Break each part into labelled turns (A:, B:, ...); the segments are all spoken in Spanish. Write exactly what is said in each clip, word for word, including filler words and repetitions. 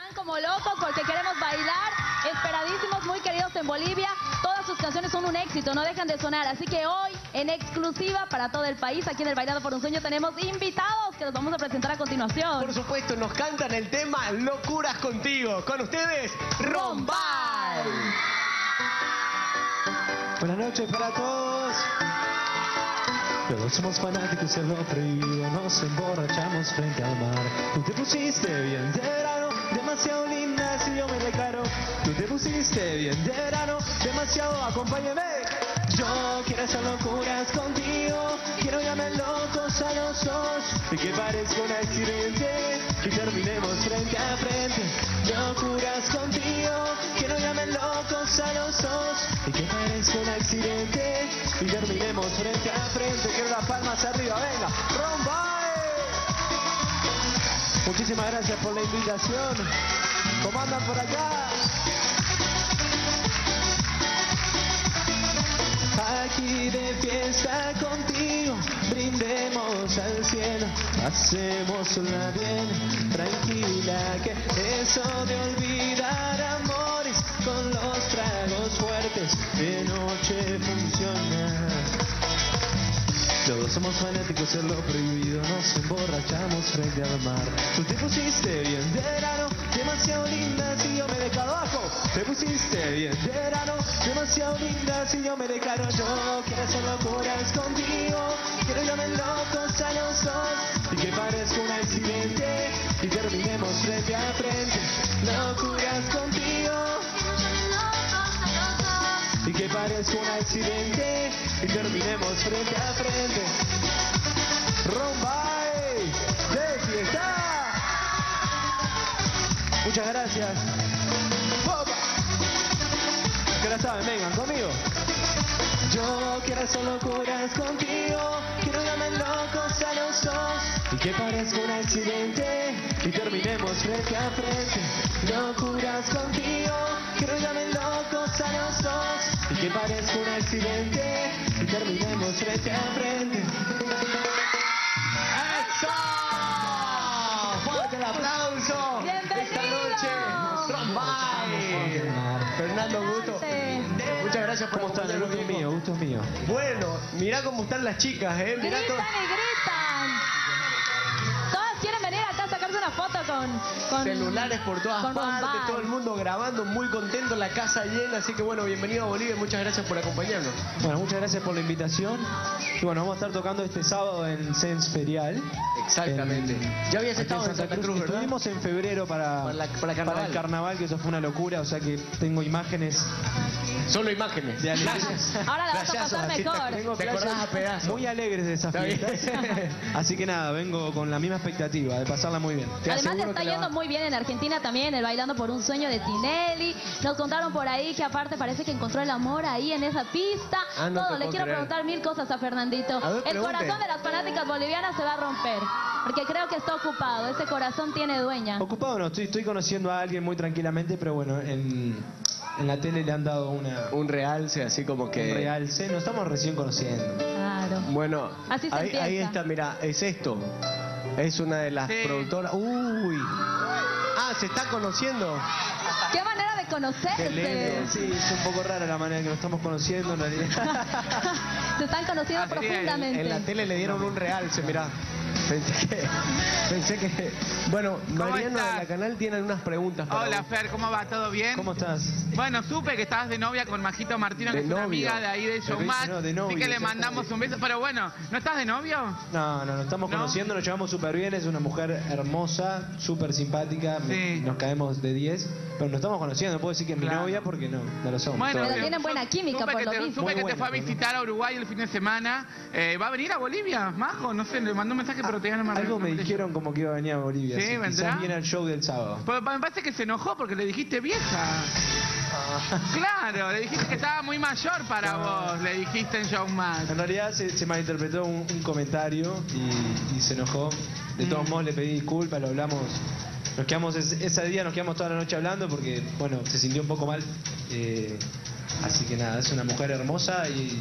A: están como locos porque queremos bailar. Esperadísimos, muy queridos en Bolivia. Todas sus canciones son un éxito, no dejan de sonar. Así que hoy, en exclusiva para todo el país, aquí en el Bailando por un Sueño, tenemos invitados que los vamos a presentar a continuación.
B: Por supuesto, nos cantan el tema Locuras Contigo. Con ustedes, Rombay.
C: Buenas noches para todos. Todos somos fanáticos de lo prohibido, nos emborrachamos frente al mar. Tú te pusiste bien de verano, demasiado linda si yo me declaro. Tú te pusiste bien de verano, demasiado, acompáñame. Yo quiero hacer locuras contigo, quiero llamar locos a los dos y que parezca un accidente y terminemos frente a frente. Locuras contigo, quiero llamar locos a los dos y que parezca un accidente y terminemos frente a frente. Quiero las palmas arriba, venga, Rombay. Muchísimas gracias por la invitación. ¿Cómo andan por acá? Aquí de fiesta contigo, brindemos al cielo, hacémosla bien, tranquila, que eso de olvidar amores con los tragos fuertes de noche funciona. Todos somos fanáticos de lo prohibido, nos emborrachamos frente al mar. Tú te pusiste bien de verano, demasiado linda si yo me declaro abajo. Te pusiste bien de verano, demasiado linda si yo me declaro. Yo quiero hacer locuras contigo, quiero llamar locos a los dos y que parezca un accidente y terminemos frente a frente. Locuras contigo y que parezca un accidente y terminemos frente a frente. Rombay de fiesta. Muchas gracias. ¡Opa! Que la saben, vengan conmigo. Yo quiero hacer locuras contigo, quiero llamar locos a los dos y que parezca un accidente y terminemos frente a frente. Locuras contigo, quiero llamar locos a los dos y que parezca un accidente y terminemos frente a frente.
B: ¡Eso! ¡Fuerte el aplauso! Esta noche, Rombay. Fernando, gusto. Muchas gracias por
C: ¿Cómo están? El gusto es mío, gusto es mío.
B: Bueno, mirá cómo están las chicas, ¿eh? Mirá
A: Gritan
B: todo.
A: y gritan. Todas quieren venir acá a sacarse una foto con... con
B: Celulares por todas
A: con
B: partes,
A: Rombay.
B: todo el mundo grabando, muy contento, la casa llena. Así que bueno, bienvenido a Bolivia, muchas gracias por acompañarnos.
C: Bueno, muchas gracias por la invitación. Y bueno, vamos a estar tocando este sábado en Sens Ferial.
B: Exactamente.
C: En-
B: Ya habías
C: aquí
B: estado en Santa Cruz, ¿verdad?
C: Estuvimos en febrero para,
B: Para la- para carnaval.
C: el carnaval, que eso fue una locura, o sea que tengo imágenes
B: Solo imágenes.
C: de alegres.
A: Ahora la vas a
B: Flashazos,
A: pasar
B: así te-
A: mejor.
C: Tengo
B: ¿Te acordás
C: flashes
B: a pedazos?
C: muy alegres de esas
B: Está bien.
C: fiestas. Así que nada, vengo con la misma expectativa de pasarla muy bien.
B: Te
A: Además le
B: aseguro
A: está
B: que la
A: yendo
B: va-
A: muy bien en Argentina también, el Bailando por un Sueño de Tinelli. Nos contaron por ahí que aparte parece que encontró el amor ahí en esa pista.
B: Ah, no te
A: Todo,
B: puedo
A: le quiero
B: creer.
A: preguntar mil cosas a Fernandito.
B: A ver,
A: el
B: pregunte.
A: corazón de las fanáticas bolivianas se va a romper, porque creo que está ocupado. Ese corazón tiene dueña.
C: Ocupado no, estoy, estoy conociendo a alguien muy tranquilamente, pero bueno, en, en la tele le han dado una,
B: Un realce, así como que...
C: un realce. Nos estamos recién conociendo.
A: Claro.
B: Bueno,
A: Así se
B: ahí,
A: empieza.
B: ahí está, mira, es esto. Es una de las
D: Sí.
B: productoras. Uy. Ah, se está conociendo.
A: Qué manera de conocerse.
C: Eh, sí, es un poco rara la manera en que nos estamos conociendo en realidad.
A: Se están conociendo
D: Así es,
A: profundamente.
B: En la tele le dieron un realce, mirá. Pensé que, pensé que... Bueno, Mariano de
D: estás?
B: la canal tiene unas preguntas para
D: Hola
B: vos.
D: Fer, ¿cómo va? ¿Todo bien?
C: ¿Cómo estás?
D: Bueno, supe que estabas de novia con Majito Martino, que
B: De
D: es una
B: novio.
D: amiga de ahí de Showmatch.
C: no, de novio,
D: Así que le
C: ya
D: mandamos
C: está.
D: un beso. Pero bueno, ¿no estás de novio?
C: No, no, nos estamos
D: ¿No?
C: conociendo, nos llevamos súper bien, es una mujer hermosa, súper simpática, me-
D: Sí.
C: nos caemos de diez, pero nos estamos conociendo, no puedo decir que es mi
D: Claro.
C: novia porque no, no lo somos.
A: Pero
D: eh,
A: tienen buena química,
D: supe
A: por
D: que
A: lo
D: te,
A: visto.
D: Supe
C: Muy
D: que te
C: buena,
D: fue a
C: pero no.
D: visitar a Uruguay el fin de semana. Eh, ¿Va a venir a Bolivia, Majo? No sé, le mandó un mensaje, pero todavía no me
C: Algo me
D: no
C: dijeron como que iba a venir a Bolivia,
D: Sí,
C: así,
D: ¿vendrá?
C: quizás viene al show del sábado.
D: Pues me parece que se enojó porque le dijiste vieja. Claro, le dijiste que estaba muy mayor para vos, le dijiste en Showmatch.
C: En realidad se, se malinterpretó un, un comentario y, y se enojó. De todos
D: Mm.
C: modos le pedí disculpas, lo hablamos. Nos quedamos es- ese día, nos quedamos toda la noche hablando porque, bueno, se sintió un poco mal. Eh, así que nada, es una mujer hermosa y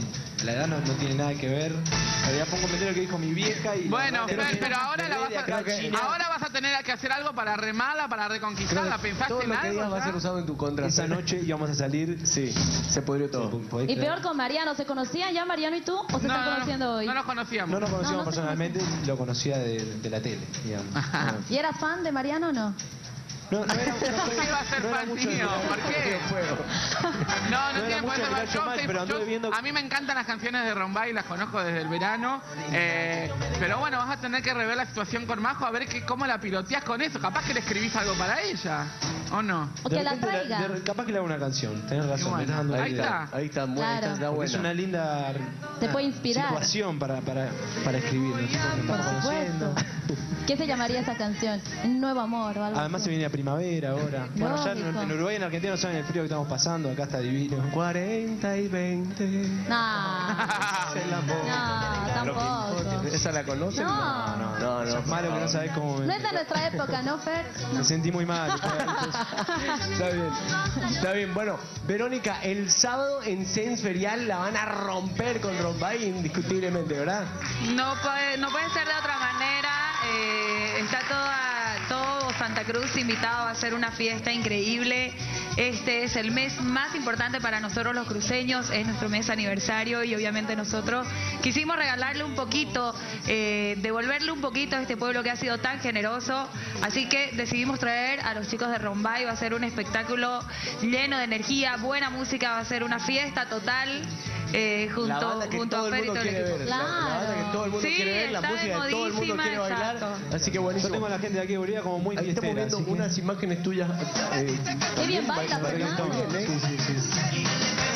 C: la edad no, no tiene nada que ver. En realidad pongo meter lo que dijo mi vieja y...
D: Bueno,
C: creo
D: pero,
C: que-
D: pero ahora, la vas
B: creo que-
D: a, ahora vas a tener que hacer algo para remarla, para reconquistarla. ¿Pensaste
B: todo
D: en
B: lo que
D: algo?
B: digas va a
D: ya?
B: ser usado en tu contra.
C: Esa noche íbamos a salir...
B: Sí, se pudrió todo.
C: ¿podés
A: Y
C: creer?
A: peor con Mariano, ¿se conocían ya Mariano y tú? ¿O se
D: No,
A: están
D: no,
A: conociendo
D: no,
A: hoy?
D: no nos conocíamos.
C: No nos conocíamos
A: No, no se
C: personalmente, lo conocía de, de la tele, digamos.
D: Ajá.
A: ¿Y eras fan de Mariano o no?
C: No, no era, no
D: ¿Por qué iba a ser
C: no era
D: fan
C: mucho de
D: mío?
C: mirar
D: ¿Por qué?
C: videojuegos.
D: No, no,
C: No era
D: tiene
C: mucho
D: por qué
C: mirar
D: ver.
C: yo
D: Yo
C: mal,
D: sé-
C: pero anduve
D: yo-
C: viendo-
D: A mí me encantan las canciones de Rombay, las conozco desde el verano. eh, pero bueno, vas a tener que rever la situación con Majo a ver que, cómo la piloteas con eso. Capaz que le escribís algo para ella, ¿o no?
A: O
C: De
A: que la
C: repente
A: traiga.
C: de- capaz que le hago una canción, tenés razón.
D: bueno,
C: me estás dando
D: ahí
C: idea.
D: está.
B: Ahí está, buena,
A: Claro.
B: está, está
C: Porque es
B: buena.
C: una linda
A: Te
C: ah,
A: puede inspirar.
C: situación para, para, para escribir. ¿no? Tipo, nos
A: Por
C: estamos
A: supuesto.
C: conociendo.
A: ¿Qué se llamaría esa canción? Nuevo amor o algo
C: Además se
A: así.
C: viene la primavera ahora. Bueno, ya en,
A: Lógico.
C: en Uruguay y en Argentina no saben el frío que estamos pasando, acá está divino.
B: cuarenta y veinte.
A: No,
C: Es el amor.
A: no, tampoco.
B: ¿Esa la conocen?
A: No.
B: no, no. no,
C: Es malo que no sabes cómo...
A: No es de nuestra época, ¿no, Fer?
C: Me sentí muy mal.
B: Está bien, está bien. Bueno, Verónica, el sábado en Sense Ferial la van a romper con Rombay indiscutiblemente, ¿verdad?
E: No puede, no puede ser de otra manera. eh, está toda, todo Santa Cruz invitado a hacer una fiesta increíble. Este es el mes más importante para nosotros los cruceños, es nuestro mes aniversario y obviamente nosotros quisimos regalarle un poquito, eh, devolverle un poquito a este pueblo que ha sido tan generoso. Así que decidimos traer a los chicos de Rombay, va a ser un espectáculo lleno de energía, buena música, va a ser una fiesta total. Eh,
B: La
E: junto,
B: banda que
E: junto
B: todo
E: a
B: el
E: Fer y
B: mundo
E: todo el
B: quiere
E: equipo.
B: ver. La, la banda que todo el mundo
E: Sí,
B: quiere ver, la
E: está
B: música que todo el mundo
E: modísima,
B: quiere bailar.
E: exacto.
B: Así que
C: Yo
B: buenísimo.
C: tengo a la gente de aquí de Bolivia como muy
B: Ahí estamos
C: fiestera.
B: viendo
C: así que-
B: unas imágenes tuyas. Eh,
A: Qué bien baila,
B: también
A: Fernando.
B: muy bien, ¿eh?
C: Sí, sí, sí.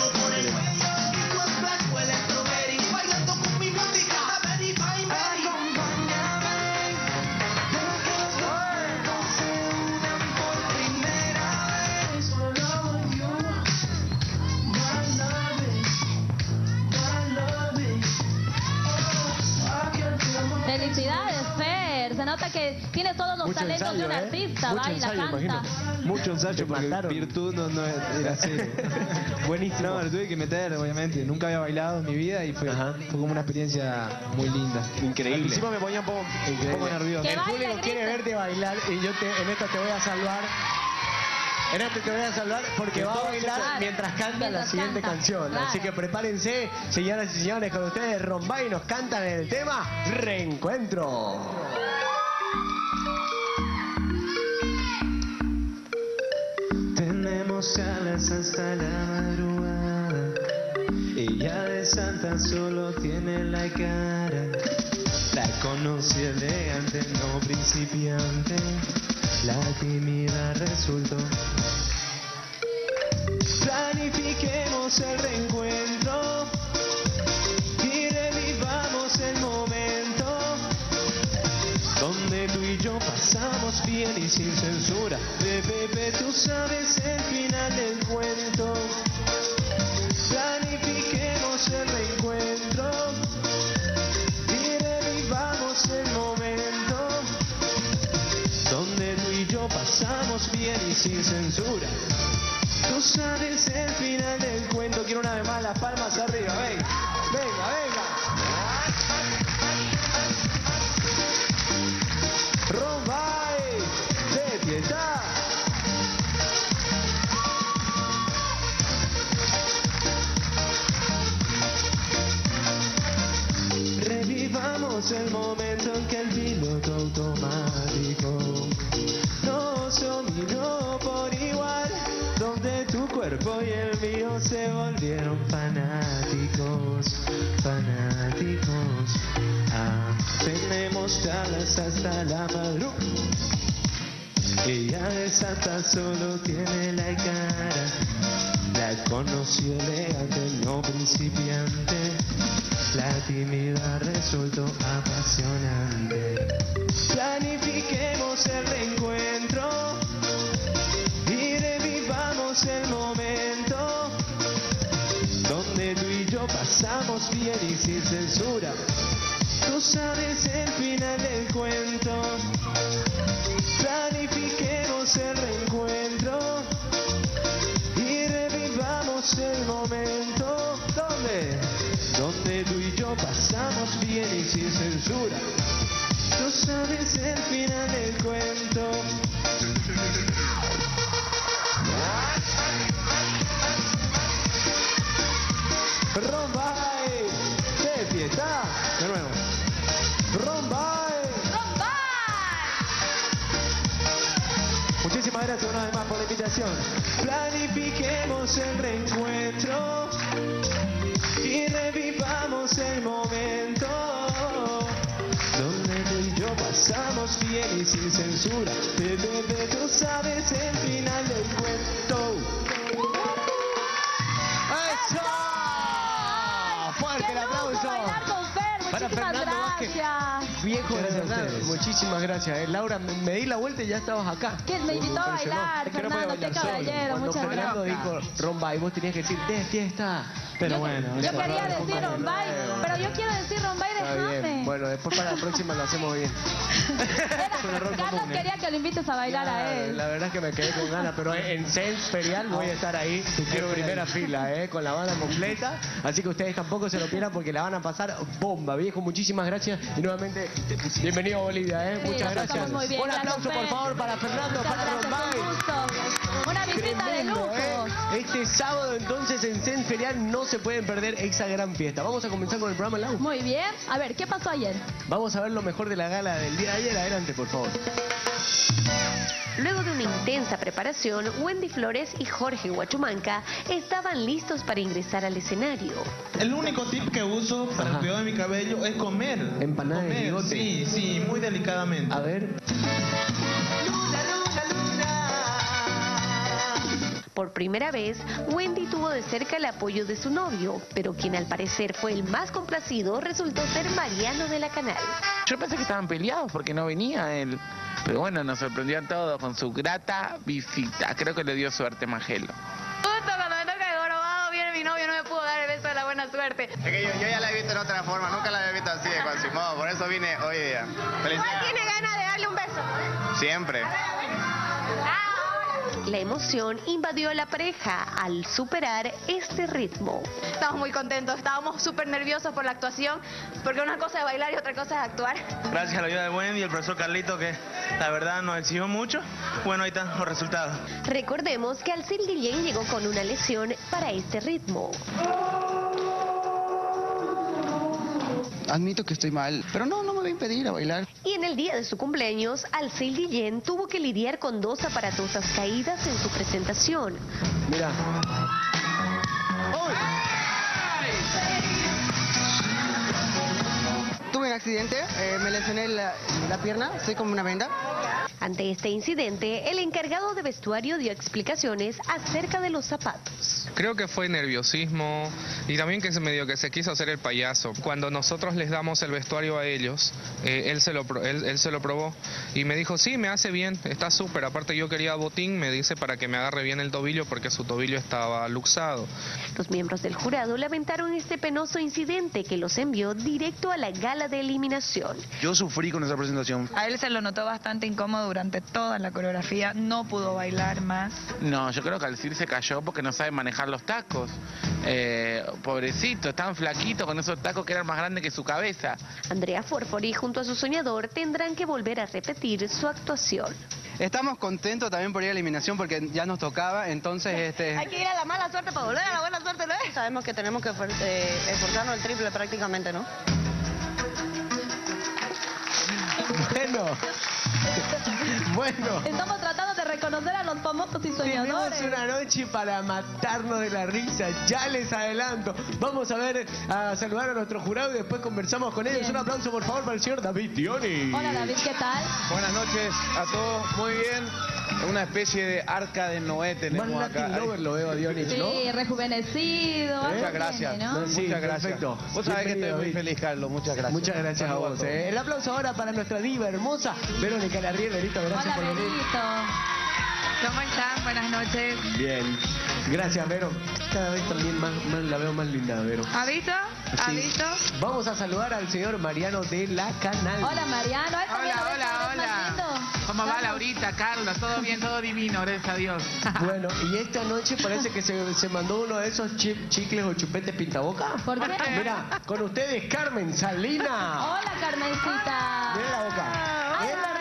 A: Felicidades, Fer. Se nota que tienes todos los
B: Mucho
A: talentos de un
B: ensayo, ¿eh?
A: artista.
B: Mucho
A: Baila,
B: ensayo,
A: canta.
B: imagino.
C: Mucho ensayo
B: Te
C: porque
B: mataron.
C: virtud no, no era cero.
B: Buenísimo.
C: No, lo tuve que meter, obviamente. Nunca había bailado en mi vida y fue,
B: Ajá.
C: fue como una experiencia muy linda.
B: Increíble.
C: Al principio me ponía un poco, un poco nervioso.
A: Que
B: El
A: baila,
B: público quiere
A: grita.
B: verte bailar y yo te, en esto te voy a salvar. En esto te voy a salvar porque va a bailar
A: Claro.
B: mientras canta la
A: Mientras
B: siguiente
A: canta.
B: canción.
A: Claro.
B: Así que prepárense, señoras y señores, con ustedes Rombay nos cantan el tema Reencuentro.
C: Tenemos alas hasta la madrugada. Ella de santa solo tiene la cara. La conocí elegante, no principiante. La tímida resultó. Planifiquemos el reencuentro y revivamos el momento donde tú y yo pasamos bien y sin censura. Bebé, tú sabes el final del cuento. Planifiquemos el reencuentro y revivamos el momento donde tú y yo pasamos bien y sin censura. Tú sabes el final del cuento. Quiero una vez más las palmas arriba. Venga, venga, venga. Rombay de piedad. Revivamos el momento en que el piloto automático nos dominó por igual, donde tu cuerpo y el mío se volvieron fanáticos, fanáticos. Ah, tenemos alas hasta la madrugada. Ella de santa solo tiene la cara. La conoció elegante, no principiante. La tímida resultó apasionante. Planifiquemos el reencuentro y revivamos el momento donde tú y yo pasamos bien y sin censura. Tú sabes el final del cuento. Planifiquemos el reencuentro y revivamos el momento donde, donde Rombay, de fiesta. De nuevo. Rombay. Muchísimas gracias una vez más por la invitación. Planifiquemos el reencuentro y revivamos el momento donde tú y yo pasamos bien y sin censura. Bebé, tú sabes el final del cuento. ¡Eso! ¡Fuerte el aplauso!
A: Bailar con Fer,
B: Para
A: muchísimas
B: Fernando Vázquez.
A: gracias.
B: Viejo de
C: Gracias a
B: verdad,
C: ustedes.
B: muchísimas gracias. eh. Laura, me, me di la vuelta y ya estabas acá.
A: Que me invitó a
B: Impresionó.
A: bailar,
B: Es que no puede
A: Fernando, qué
B: bailar solo.
A: caballero,
B: Cuando
A: muchas
B: Fernando
A: gracias.
B: dijo Rombay, vos tenías que decir de fiesta.
C: Pero
A: yo,
C: bueno.
A: yo
C: eso
A: quería
C: no,
A: decir
C: no,
A: Rombay, pero yo quiero decir Rombay,
B: Está bien.
A: déjame.
B: Bueno, después para la próxima lo hacemos bien.
A: Era- Carlos quería que lo invites a bailar a
B: Claro,
A: él.
B: la verdad es que me quedé con ganas, pero en Sense Ferial voy a estar ahí en primera fila, eh, con la banda completa. Así que ustedes tampoco se lo pierdan porque la van a pasar bomba, viejo. Muchísimas gracias y nuevamente bienvenido a Bolivia, eh.
A: Sí,
B: Muchas
A: la
B: gracias.
A: pasamos muy bien,
B: Un
A: gracias,
B: aplauso por
A: Fer.
B: favor para Fernando,
A: Muchas
B: para
A: gracias,
B: Rombay.
A: un gusto. Una visita de
B: Tremendo,
A: lujo.
B: ¿eh? Este sábado entonces en Sense Ferial no se pueden perder esa gran fiesta. Vamos a comenzar con el programa, Lau.
A: Muy bien. A ver, ¿qué pasó ayer?
B: Vamos a ver lo mejor de la gala del día de ayer. Adelante, por favor.
F: Luego de una intensa preparación, Wendy Flores y Jorge Huachumanca estaban listos para ingresar al escenario.
G: El único tip que uso para
B: Ajá.
G: el cuidado de mi cabello es comer.
B: Empanada de
G: Comer,
B: bigote.
G: sí, sí, muy delicadamente.
B: A ver.
F: Por primera vez, Wendy tuvo de cerca el apoyo de su novio, pero quien al parecer fue el más complacido resultó ser Mariano de la Canal.
D: Yo pensé que estaban peleados porque no venía él. Pero bueno, nos sorprendió a todos con su grata visita. Creo que le dio suerte Magelo.
E: Justo cuando me toca el gorobado viene mi novio, no me pudo dar el beso de la buena suerte.
H: Es que yo, yo ya la he visto en otra forma, nunca la había visto así, de con Simón, por eso vine hoy día. Felicidades.
E: ganas de darle un beso?
H: Siempre.
F: La emoción invadió a la pareja al superar este ritmo.
I: Estamos muy contentos, estábamos súper nerviosos por la actuación, porque una cosa es bailar y otra cosa es actuar.
G: Gracias a la ayuda de Wendy y el profesor Carlito, que la verdad nos exigió mucho. Bueno, ahí están los resultados.
F: Recordemos que Alcil Guillén llegó con una lesión para este ritmo.
J: Admito que estoy mal, pero no, no me va a impedir a bailar.
F: Y en el día de su cumpleaños, Alcil Guillén tuvo que lidiar con dos aparatosas caídas en su presentación.
B: Mira.
J: Tuve un accidente, eh, me lesioné la, la pierna, estoy como una venda.
F: Ante este incidente, el encargado de vestuario dio explicaciones acerca de los zapatos.
K: Creo que fue nerviosismo y también que se medio que se quiso hacer el payaso. Cuando nosotros les damos el vestuario a ellos, eh, él, se lo, pro- él, él se lo probó y me dijo, sí, me hace bien, está súper. Aparte yo quería botín, me dice, para que me agarre bien el tobillo porque su tobillo estaba luxado.
F: Los miembros del jurado lamentaron este penoso incidente que los envió directo a la gala de eliminación.
J: Yo sufrí con esa presentación.
E: A él se lo notó bastante incómodo durante toda la coreografía, no pudo bailar más.
D: No, yo creo que Alcir se cayó porque no sabe manejar los tacos. Eh, pobrecito, tan flaquito con esos tacos que eran más grandes que su cabeza.
F: Andrea Forfori junto a su soñador tendrán que volver a repetir su actuación.
J: Estamos contentos también por ir a la eliminación porque ya nos tocaba, entonces este...
I: Hay que ir a la mala suerte para volver a la buena suerte, ¿no es? Sabemos que tenemos que esfor- eh, esforzarnos el triple prácticamente, ¿no?
B: Bueno. Bueno.
A: Estamos tratando de reconocer a los famosos y
B: Tenemos
A: soñadores.
B: una noche para matarnos de la risa, ya les adelanto. Vamos a ver, a saludar a nuestro jurado y después conversamos con ellos.
A: Bien.
B: Un aplauso por favor para el señor David Tioni.
A: Hola David, ¿qué tal?
L: Buenas noches a todos, muy bien. Una especie de arca de Noé
B: Más
L: tenemos
B: Latin
L: acá.
B: Lover lo veo a Dionich, ¿no?
A: Sí, rejuvenecido. algo
L: Muchas gracias.
A: tiene, ¿no?
B: Sí,
L: Muchas gracias.
B: perfecto.
L: Vos sabés que estoy
B: Bienvenido,
L: muy
B: David.
L: feliz, Carlos. Muchas gracias.
B: Muchas gracias a
L: Saludos
B: vos.
L: todos.
B: eh. El aplauso ahora para nuestra diva hermosa, Verónica Larrier. Verito, gracias
A: Hola,
B: por venir.
A: Berito.
E: ¿Cómo están? Buenas noches.
B: Bien. Gracias, Vero. Cada vez también más, más la veo más linda, Vero.
E: ¿Ha visto? ¿Ha
B: Sí.
E: visto?
B: Vamos a saludar al señor Mariano de la Canal.
A: Hola Mariano. Ay, también
D: Hola,
A: lo ves
D: hola,
A: cada vez más
D: hola.
A: lindo.
D: ¿Cómo va
A: Vamos.
D: Laurita, Carlos? Todo bien, todo divino, gracias a Dios.
B: Bueno, y esta noche parece que se, se mandó uno de esos chi- chicles o chupetes pintaboca.
A: ¿Por qué?
B: Mira, con ustedes Carmen Salina.
A: Hola Carmencita.
B: Mira la boca.
A: Ay,
B: ¿Eh?
A: es verdad.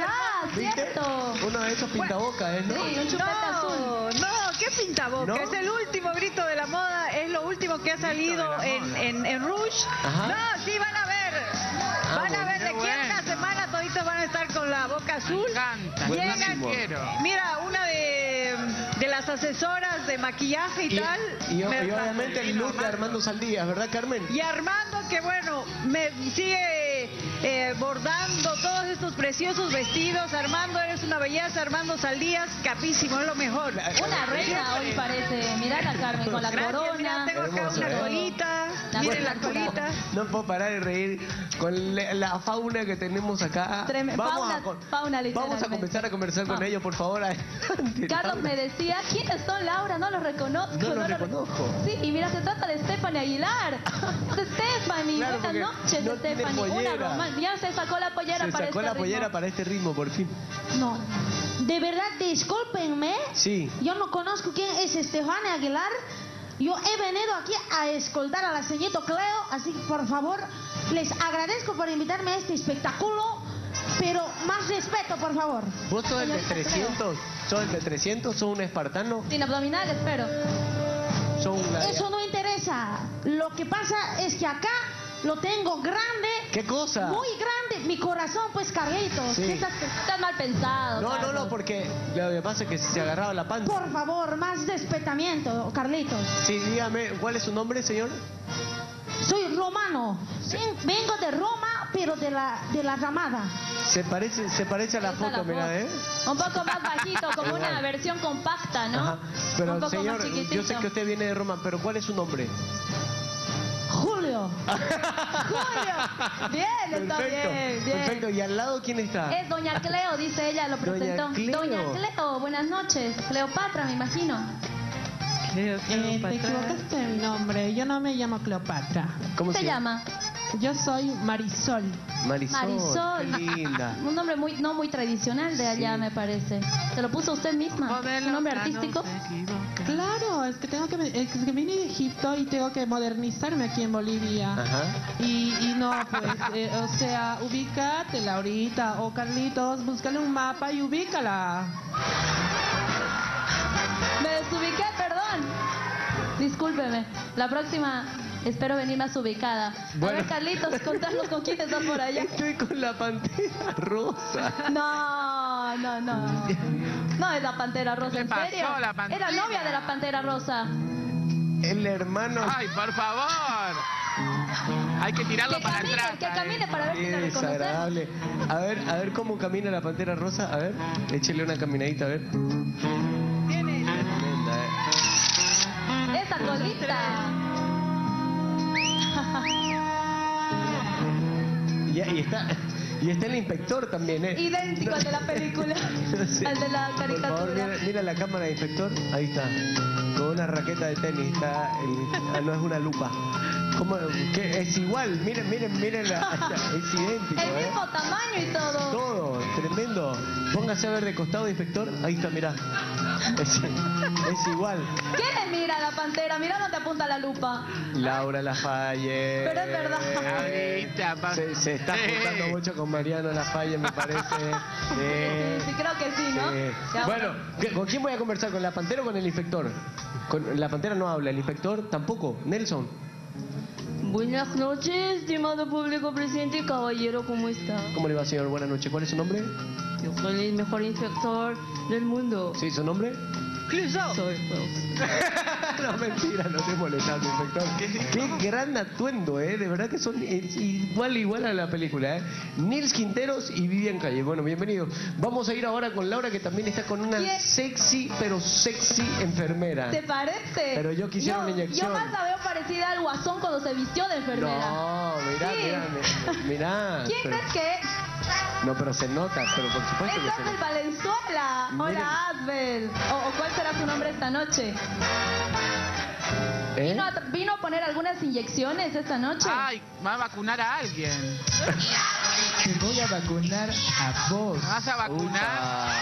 B: ¿Viste?
A: cierto.
B: Uno de esos pintabocas, ¿eh? ¿no?
A: Sí, un chupete azul.
M: No, no, ¿qué pintaboca?
B: ¿No?
M: Es el último grito de la moda, es lo último que ha salido en, en, en Rouge.
B: Ajá.
M: No, sí, van a ver. Van a ver de aquí a una semana toditos van a estar con la boca azul.
D: Me encanta.
M: Llegan,
D: Quiero.
M: mira, una de, de las asesoras de maquillaje y,
B: Y,
M: tal.
B: y- y
M: me-
B: obviamente el look de Armando Saldías, ¿verdad, Carmen?
M: Y Armando, que bueno, me sigue eh, bordando todos estos preciosos vestidos. Armando, eres una belleza. Armando Saldías, capísimo, es lo mejor.
A: Una reina hoy parece. Mirá la Carmen con la
M: Gracias,
A: corona.
M: mira, tengo acá
B: Hermoso,
M: una
B: ¿eh?
M: colita.
A: La
M: Miren la
A: colita.
M: colita.
B: No puedo parar de reír con la, la fauna que tenemos acá.
A: Trem-
B: vamos,
A: fauna-
B: a, con-
A: fauna,
B: vamos a
A: literalmente.
B: comenzar a conversar con
A: Ah.
B: ellos, por favor. Adelante,
A: Carlos
B: Laura.
A: me decía, ¿quiénes son, Laura? No los reconozco.
B: No los
A: lo re-
B: reconozco.
A: Sí, y mira, se trata de Stephanie Aguilar. De Stephanie,
B: Claro,
A: buenas
B: porque
A: noches,
B: no tiene
A: Stephanie. Una
B: pollera.
A: román- Ya se sacó la pollera
B: Se
A: para
B: sacó
A: este
B: la
A: ritmo.
B: pollera para este ritmo, por fin.
N: No, de verdad, discúlpenme.
B: Sí.
N: Yo no conozco quién es Estefania Aguilar. Yo he venido aquí a escoltar a la señorita Cleo, así que por favor, les agradezco por invitarme a este espectáculo, pero más respeto, por favor.
B: ¿Vos sos el de
N: Señorita Cleo.
B: trescientos? ¿Sos el de trescientos? ¿Sos un espartano?
A: Sin abdominales, pero.
B: ¿Sos una...
N: Eso no interesa. Lo que pasa es que acá lo tengo grande.
B: ¿Qué cosa?
N: Muy grande. Mi corazón, pues, Carlitos.
B: Sí.
N: ¿Qué estás-
A: Estás mal pensado.
B: No, no,
A: Carlos.
B: no, porque lo que pasa es que se agarraba la panza.
N: Por favor, más respetamiento, Carlitos.
B: Sí, dígame, ¿cuál es su nombre, señor?
N: Soy romano. Ven- Vengo de Roma, pero de la, de la ramada.
B: Se parece, se parece a la
A: Esa es
B: foto,
A: la
B: mira,
A: foto.
B: ¿eh?
A: Un poco más bajito, como
B: Igual.
A: una versión compacta, ¿no?
B: Ajá.
A: Un
B: Pero,
A: poco
B: señor,
A: más chiquitito.
B: yo sé que usted viene de Roma, pero ¿cuál es su nombre?
N: Julio.
A: Julio. Bien, está
B: Perfecto,
A: bien, bien.
B: perfecto. ¿Y al lado quién está?
A: Es Doña Cleo, dice ella, lo
B: Doña
A: presentó.
B: Cleo.
A: Doña Cleo, buenas noches. Cleopatra, me imagino.
O: Eh, te equivocaste el nombre. Yo no me llamo Cleopatra.
B: ¿Cómo
A: se llama?
O: Yo soy Marisol.
B: Marisol.
A: Marisol.
B: Qué linda.
A: Un nombre muy, no muy tradicional de allá, me parece. ¿Se lo puso usted misma? ¿Un nombre artístico?
O: Claro, es que tengo que, es que vine de Egipto y tengo que modernizarme aquí en Bolivia.
B: Ajá.
O: Y, y no, pues, eh, o sea, ubícate, Laurita o Carlitos, búscale un mapa y ubícala.
A: Me desubiqué, perdón. Discúlpeme. La próxima espero venir más ubicada.
B: Bueno.
A: A ver, Carlitos, contanos con quién estás por allá.
B: Estoy con la pantera rosa.
A: No, no, no. No es la Pantera Rosa,
D: ¿Qué
A: ¿en
D: pasó,
A: serio?
D: la Pantera?
A: Era novia de la Pantera Rosa.
B: El hermano.
D: Ay, por favor. Hay que tirarlo
A: Que
D: para
A: camine,
D: atrás.
A: que camine para ver si
B: Qué
A: la reconocemos.
B: desagradable. A ver, a ver cómo camina la pantera rosa. A ver, échele una caminadita, a ver. Tremenda, eh.
A: Esa colita.
B: Y, y está, y está el inspector también, ¿eh?
A: Idéntico al de la película.
B: No sé.
A: Al de la
B: Por favor,
A: caricatura.
B: mira, mira la cámara de inspector. Ahí está. Con una raqueta de tenis. Está el- ah, no es una lupa. ¿Cómo? ¿Qué? Es igual. Miren, miren, miren. La, es idéntico,
A: El
B: ¿eh?
A: mismo tamaño y todo.
B: Todo, tremendo. Póngase a ver de costado, inspector. Ahí está, mirá. Es, es igual.
A: ¿Quién le mira a la Pantera? Mira dónde apunta la lupa.
B: Laura Lafalle.
A: Pero es verdad.
D: Ahorita, pa-
B: Se, se está
D: Sí.
B: juntando mucho con Mariano Lafalle, me parece.
A: Sí, sí, creo que sí, ¿no?
B: Sí.
A: Ya,
B: Bueno, ¿qué- ¿con quién voy a conversar? ¿Con la Pantera o con el inspector? Con, la Pantera no habla, el inspector tampoco. Nelson.
P: Buenas noches, estimado público presente y caballero, ¿cómo está?
B: ¿Cómo le va, señor? Buenas noches. ¿Cuál es su nombre?
P: Yo soy el mejor inspector del mundo.
B: Sí, ¿su nombre?
P: Soy
B: No, mentira, no estoy molestando, inspector. Qué gran atuendo, ¿eh? De verdad que son eh, igual, igual a la película, ¿eh? Nils Quinteros y Vivian Calle. Bueno, bienvenidos. Vamos a ir ahora con Laura, que también está con una
A: ¿Quién?
B: sexy, pero sexy enfermera.
A: ¿Te parece?
B: Pero yo quisiera una inyección.
A: Yo más la veo parecida al Guasón cuando se vistió de enfermera.
B: No, mirá,
A: Sí.
B: mirá, mirá, mirá.
A: ¿Quién
B: Pero-
A: crees que es?
B: No, pero se nota, pero por supuesto
A: Es
B: que se
A: Asbel
B: nota.
A: Valenzuela.
B: Miren.
A: Hola, Asbel. O, o ¿cuál será su nombre esta noche?
B: ¿Eh?
A: ¿Vino a, vino a poner algunas inyecciones esta noche?
D: Ay, va a vacunar a alguien.
Q: Te voy a vacunar a vos.
D: ¿Me vas a vacunar?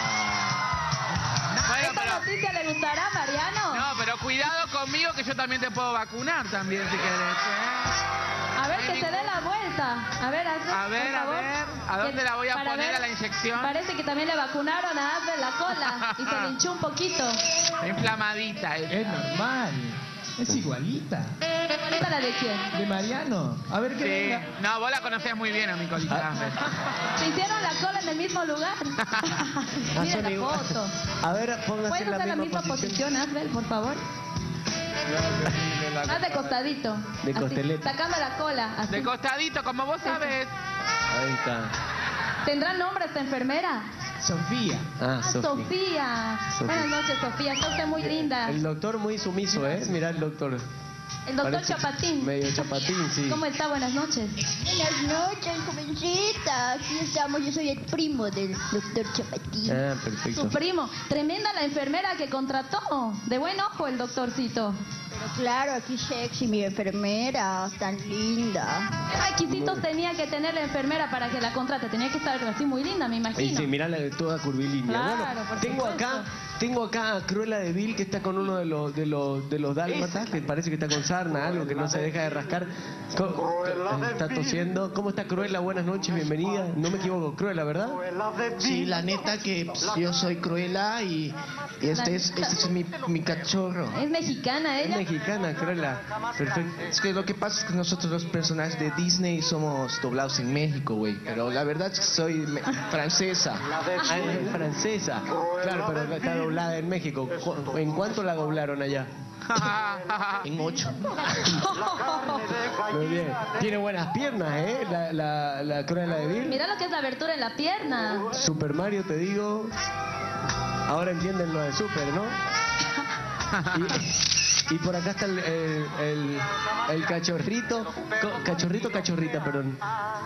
D: Bueno,
A: ¿Esta
D: pero...
A: noticia le gustará a Mariano?
D: No, pero cuidado conmigo que yo también te puedo vacunar también si querés. ¿eh?
A: A A ver, que se dé la vuelta. A ver, Asbel,
D: A ver,
A: por
D: a
A: favor.
D: ver, ¿a dónde
A: Que-
D: la voy a
A: para
D: poner
A: ver,
D: a la inyección?
A: Parece que también le vacunaron a Asbel la cola y se le hinchó un poquito.
D: Está inflamadita. ella.
Q: Es normal. Es igualita.
A: ¿Esta la de quién?
Q: De Mariano. A ver qué
D: Sí.
Q: venga.
D: No, vos la conocías muy bien a mi colita.
A: Se hicieron la cola en el mismo lugar.
B: Ah,
A: Miren
B: son
A: la
B: igual.
A: foto.
B: A ver, póngase
A: ¿Puedes
B: en la
A: hacer la
B: misma,
A: misma
B: posición.
A: posición, Asbel, por favor? Más de costadito.
B: De
A: Así,
B: costeleta.
A: sacando la cola. Así.
D: De costadito, como vos sabés.
B: Ahí está.
A: ¿Tendrá nombre esta enfermera?
Q: Sofía.
B: Ah,
A: Ah,
B: Sofía.
A: Sofía.
B: Sofía.
A: Buenas noches, Sofía. Está usted muy linda.
B: El doctor muy sumiso, ¿eh? Mirá el doctor.
A: El doctor
B: Parece
A: Chapatín.
B: Medio chapatín, sí.
A: ¿Cómo está? Buenas noches.
R: Buenas noches, jovencita. Aquí estamos. Yo soy el primo del doctor Chapatín.
B: Ah, perfecto.
A: Su primo. Tremenda la enfermera que contrató. De buen ojo el doctorcito.
R: Pero claro, aquí sexy, mi enfermera, tan linda.
A: ¿Qué requisitos tenía que tener la enfermera para que la contrate? Tenía que estar así muy linda, me imagino.
B: Y sí, mirá la de toda curvilínea.
A: Claro,
B: bueno,
A: por
B: tengo
A: supuesto.
B: acá, tengo acá a Cruella de Vil que está con uno de los de los de los dálmatas, que parece que está con sarna, algo que no se deja de rascar. Co- Está tosiendo. ¿Cómo está Cruella? Buenas noches, bienvenida. No me equivoco, Cruella, ¿verdad?
S: Sí, la neta que pues, yo soy Cruella y, y este es, este es mi, mi cachorro.
A: Es mexicana
B: Es
A: ella.
B: mexicana, Cruella. Perfecto.
S: Es que lo que pasa es que nosotros los personajes de Disney somos doblados en México, güey. Pero la verdad es que soy me- francesa.
B: Ah, es francesa. Claro, pero está doblada en México. ¿Cu- ¿En cuánto la doblaron allá?
S: En ocho.
B: Muy bien. Tiene buenas piernas, ¿eh? La, la, la Cruella de Vil.
A: Mira lo que es la abertura en la pierna.
B: Super Mario, te digo. Ahora entienden lo de Super, ¿no? Y, y por acá está el, el, el- el cachorrito. Co- cachorrito, cachorrita, perdón.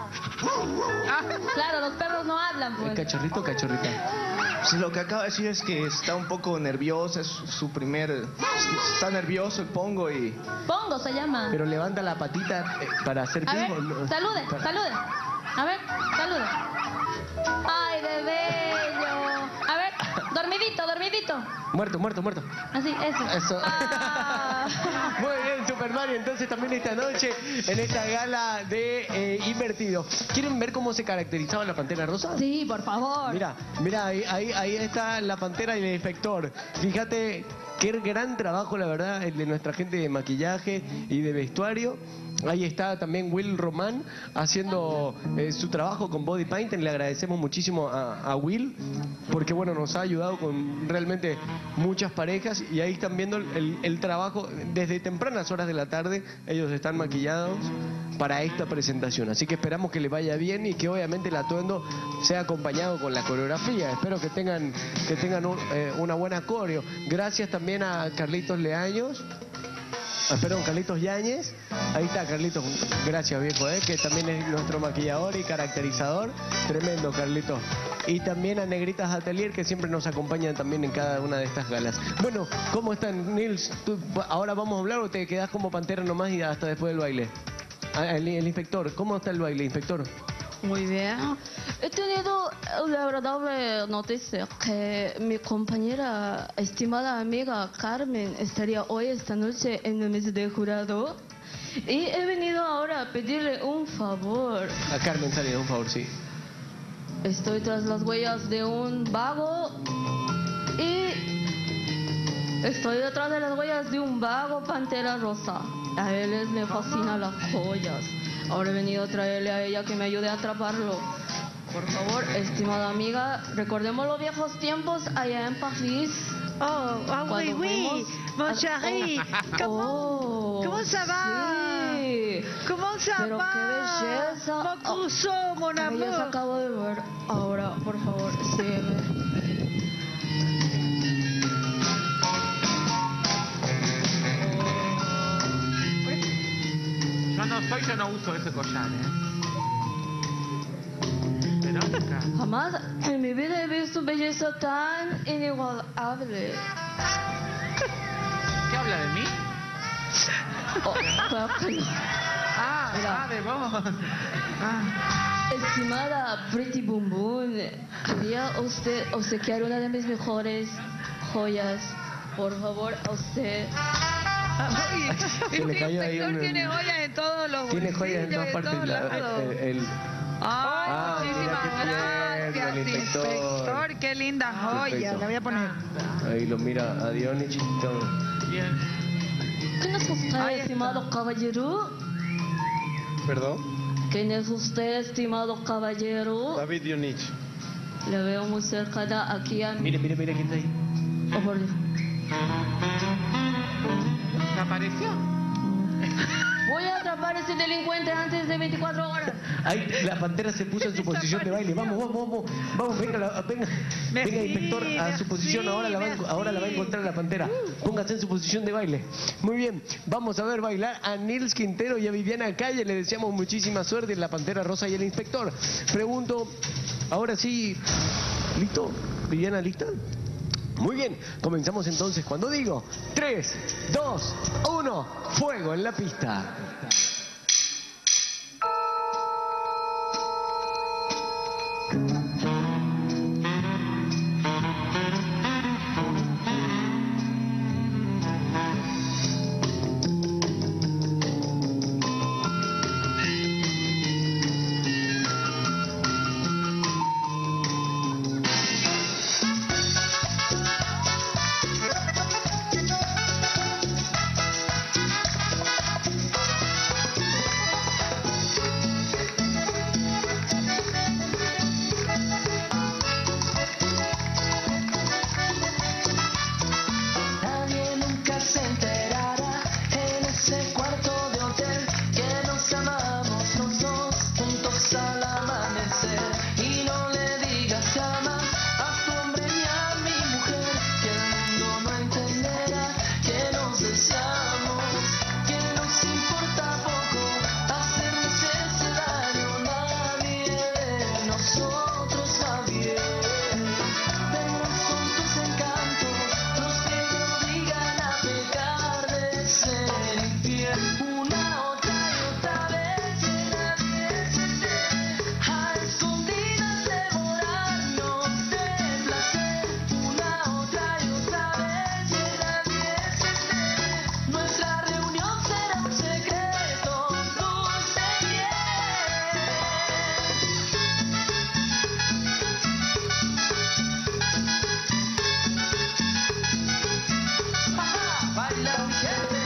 A: Claro, los perros no hablan,
B: El
A: pues.
B: cachorrito, cachorrita.
S: Pues lo que acaba de decir es que está un poco nerviosa, es su primer... Está nervioso el Pongo y...
A: Pongo se llama.
B: Pero levanta la patita eh, para hacer
A: A ver,
B: ping, ¿o no?
A: salude,
B: Para-
A: salude. A ver, salude. Ay, de bello. A ver, dormidito, dormidito.
B: Muerto, muerto, muerto.
A: Así, eso.
B: Eso.
A: Ah.
B: Muy bien, Super Mario. Entonces también esta noche, en esta gala de eh, Invertido. ¿Quieren ver cómo se caracterizaba la Pantera Rosa?
A: Sí, por favor.
B: Mira, mira, ahí, ahí, ahí está la Pantera y el Inspector. Fíjate qué gran trabajo, la verdad, el de nuestra gente de maquillaje y de vestuario. Ahí está también Will Román haciendo eh, su trabajo con Body Painting. Le agradecemos muchísimo a, a Will porque, bueno, nos ha ayudado con realmente muchas parejas y ahí están viendo el, el trabajo desde tempranas horas de la tarde. Ellos están maquillados para esta presentación. Así que esperamos que les vaya bien y que obviamente el atuendo sea acompañado con la coreografía. Espero que tengan, que tengan un- eh, una buena coreo. Gracias también a Carlitos Leaños. Ah, Perdón, Carlitos Yáñez. Ahí está Carlitos. Gracias, viejo, ¿eh? Que también es nuestro maquillador y caracterizador. Tremendo, Carlitos. Y también a Negritas Atelier, que siempre nos acompañan también en cada una de estas galas. Bueno, ¿cómo están, Nils? ¿Tú, ahora vamos a hablar o te quedás como pantera nomás y hasta después del baile? Ah, El, el inspector, ¿cómo está el baile, inspector?
P: Muy bien. He tenido la agradable noticia que mi compañera, estimada amiga Carmen, estaría hoy esta noche en el mes de jurado. Y he venido ahora a pedirle un favor.
B: A Carmen Salinas, un favor, sí.
P: Estoy tras las huellas de un vago y estoy detrás de las huellas de un vago Pantera Rosa. A él les le fascinan las joyas. Ahora he venido a traerle a ella que me ayude a atraparlo. Por favor, estimada amiga, recordemos los viejos tiempos allá en París.
M: Oh, ah oui,
P: Cuando
M: oui,
P: fuimos
M: mon
P: a-
M: chéri. Comment,
P: Oh,
M: comment ça va?
P: sí.
M: Comment ça
P: Pero
M: va?
P: qué belleza.
M: Mon trousseau, mon
P: Qué belleza
M: amour.
P: acabo de ver. Ahora, por favor, sígueme.
D: Yo no soy, yo no uso ese collar, ¿eh? Verónica.
P: Jamás en mi vida he visto belleza tan inigualable.
D: ¿Qué habla de mí?
P: Oh, claro que no.
D: Ah,
P: Mira.
D: ah, de vos. Ah.
P: Estimada Pretty Boom Boom, quería usted obsequiar una de mis mejores joyas. Por favor, a usted.
E: Ay,
B: Se
E: este
B: le cayó ahí
E: inspector
B: un-
E: tiene joyas en todos los
B: Tiene joyas en
E: bolsillos,
B: todas partes.
E: todos
B: la-
E: lados.
B: el- el-
E: Ay,
B: Ah,
E: muchísimas
B: mira qué tierno,
E: gracias,
B: el inspector.
E: inspector. Qué linda joya.
B: Perfecto.
E: La voy a poner.
B: Ahí lo mira a Dionich. todo.
P: ¿Quién es usted, estimado caballero?
L: ¿Perdón?
P: ¿Quién es usted, estimado caballero?
L: David Dionich.
P: Le veo muy cerca de aquí a...
B: Mire, mire, mire quién está ahí.
P: Oh, por Dios.
D: ¿Desapareció?
P: Voy a atrapar a ese delincuente antes de veinticuatro horas.
B: Ahí la pantera se puso en su posición de baile. Vamos, vamos, vamos. Vamos, venga, la- venga. Venga, inspector, a su posición. Ahora la, va, a enco- ahora la va a encontrar la pantera. Póngase en su posición de baile. Muy bien. Vamos a ver bailar a Nils Quintero y a Viviana Calle. Le deseamos muchísima suerte en la pantera rosa y el inspector. Pregunto, ahora sí. ¿Listo? ¿Viviana lista? Muy bien, comenzamos entonces cuando digo tres, dos, uno, fuego en la pista.
C: Nadie nunca se enterará en ese cuarto de hotel que nos amamos los dos juntos al amanecer. Y no le digas jamás a tu hombre ni a mi mujer que el mundo no entenderá que nos deseamos, que nos importa poco hacernos ese daño. Nadie de nosotros va bien, pero son tus encantos los que te obligan a pecar de ser infiel. Una, otra y otra vez, y nadie se entere, a escondidas devorarnos de placer. Una, otra y otra vez, y nadie se entere, nuestra reunión será un secreto dulce y fiel. Baila mi gente.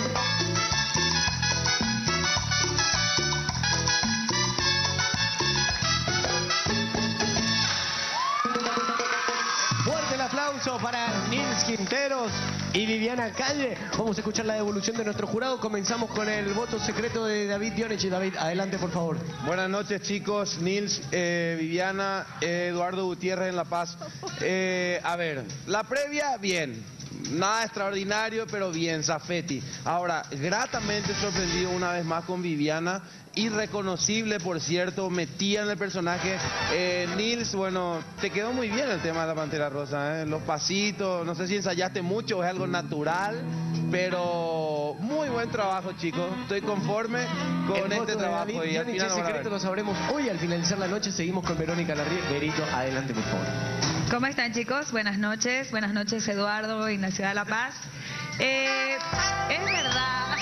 B: Fuerte el aplauso para Nils Quinteros y Viviana Calle. Vamos a escuchar la devolución de nuestro jurado. Comenzamos con el voto secreto de David Dionich. David, adelante, por favor.
L: Buenas noches, chicos. Nils, eh, Viviana, eh, Eduardo Gutiérrez en La Paz. Eh, a ver, la previa, bien. Nada extraordinario, pero bien, Zafetti. Ahora, gratamente sorprendido una vez más con Viviana. Irreconocible, por cierto, metía en el personaje. Eh, Nils, bueno, te quedó muy bien el tema de la Pantera Rosa, ¿eh? Los pasitos, no sé si ensayaste mucho o es algo natural, pero muy buen trabajo, chicos. Estoy conforme con
B: El voto
L: este
B: de
L: trabajo.
B: David
L: Y al
B: Dionich
L: final
B: es
L: lo van a
B: secreto,
L: ver.
B: lo sabremos hoy al finalizar la noche. Seguimos con Verónica Larrié. Verito, adelante, por favor.
E: ¿Cómo están, chicos? Buenas noches. Buenas noches, Eduardo, en la ciudad de La Paz. Eh, es verdad.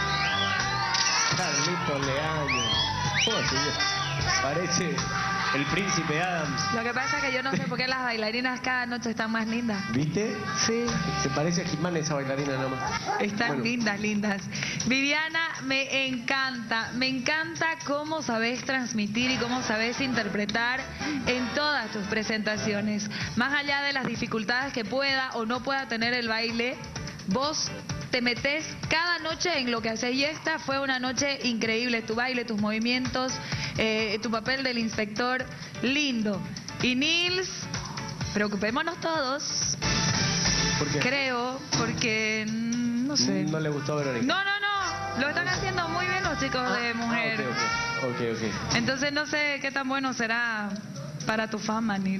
B: Carlito Leaño. ¿Cómo así? Parece el príncipe Adams.
E: Lo que pasa es que yo no sé por qué las bailarinas cada noche están más lindas.
B: ¿Viste?
E: Sí.
B: Se parece a Jimán esa bailarina nomás.
E: Están
B: Bueno.
E: lindas, lindas. Viviana, me encanta, me encanta cómo sabes transmitir y cómo sabes interpretar en todas tus presentaciones. Más allá de las dificultades que pueda o no pueda tener el baile, vos te metes cada noche en lo que haces. Y esta fue una noche increíble. Tu baile, tus movimientos, eh, tu papel del inspector, lindo. Y Nils, preocupémonos todos.
B: ¿Por qué?
E: Creo, porque mm, no sé.
B: No le gustó a Verónica.
E: No, no, no. Lo están haciendo muy bien los chicos de mujer.
B: Ah, ok, ok. Ok, ok.
E: Entonces no sé qué tan bueno será para tu fama, Nils.